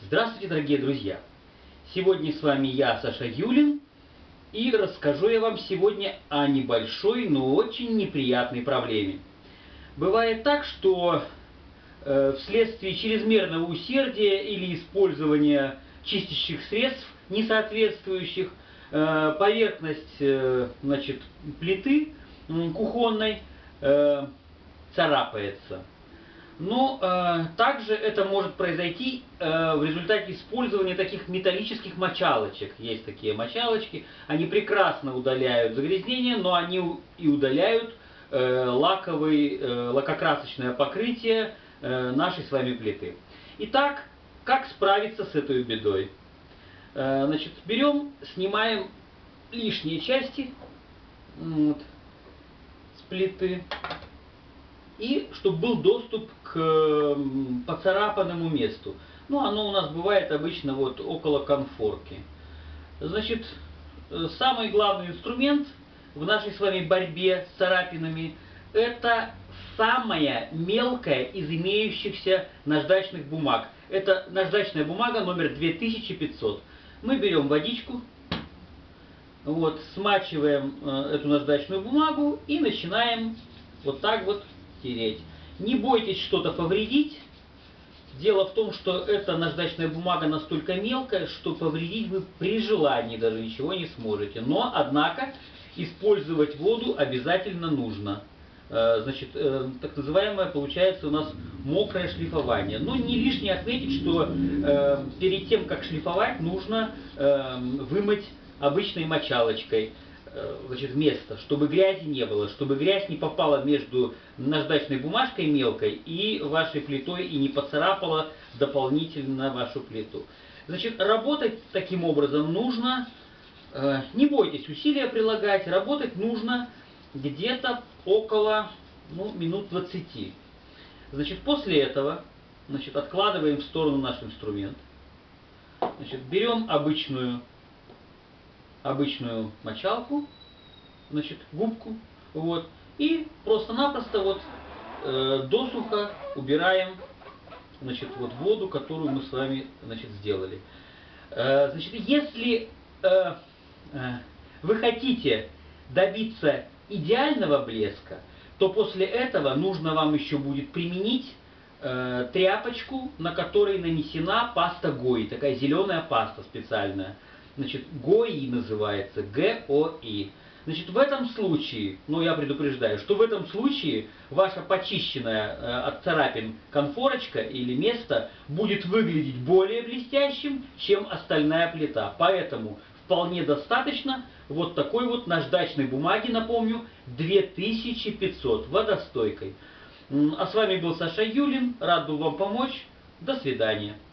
Здравствуйте, дорогие друзья! Сегодня с вами я, Саша Юлин, и расскажу я вам сегодня о небольшой, но очень неприятной проблеме. Бывает так, что вследствие чрезмерного усердия или использования чистящих средств, не соответствующих, поверхность плиты кухонной царапается. Но также это может произойти в результате использования таких металлических мочалочек. Есть такие мочалочки, они прекрасно удаляют загрязнения, но они и удаляют лакокрасочное покрытие нашей с вами плиты. Итак, как справиться с этой бедой? Берем, снимаем лишние части с плиты. И чтобы был доступ к поцарапанному месту. Ну, оно у нас бывает обычно вот около конфорки. Самый главный инструмент в нашей с вами борьбе с царапинами — это самая мелкая из имеющихся наждачных бумаг. Это наждачная бумага номер 2500. Мы берем водичку, смачиваем эту наждачную бумагу и начинаем вот так вот тереть. Не бойтесь что-то повредить. Дело в том, что эта наждачная бумага настолько мелкая, что повредить вы при желании даже ничего не сможете. Но, однако, использовать воду обязательно нужно. Так называемое получается у нас мокрое шлифование. Но не лишнее отметить, что перед тем, как шлифовать, нужно вымыть обычной мочалочкой место, чтобы грязи не было, чтобы грязь не попала между наждачной бумажкой мелкой и вашей плитой и не поцарапала дополнительно вашу плиту. Работать таким образом нужно, не бойтесь усилия прилагать, работать нужно где-то около минут 20. После этого откладываем в сторону наш инструмент. Берем обычную мочалку, губку, и просто-напросто досуха убираем воду, которую мы с вами сделали. Если вы хотите добиться идеального блеска, то после этого нужно вам еще будет применить тряпочку, на которой нанесена паста ГОИ, такая зеленая паста специальная. ГОИ называется, ГОИ. В этом случае, я предупреждаю, что в этом случае ваша почищенная от царапин конфорочка или место будет выглядеть более блестящим, чем остальная плита. Поэтому вполне достаточно вот такой наждачной бумаги, напомню, 2500, водостойкой. А с вами был Саша Юлин, рад был вам помочь. До свидания.